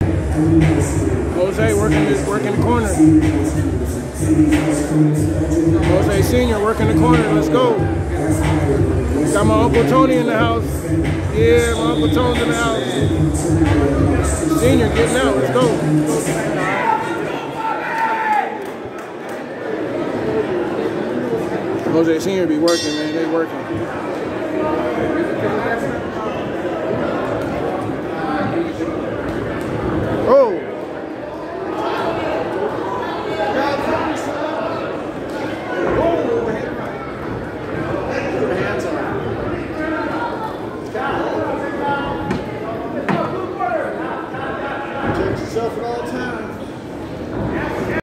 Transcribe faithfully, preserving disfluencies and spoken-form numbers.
Jose working this, working the corner. Jose Senior working the corner. Let's go. Got my Uncle Tony in the house. Yeah, my Uncle Tony's in the house. Senior getting out. Let's go. Jose Senior be working, man. They working.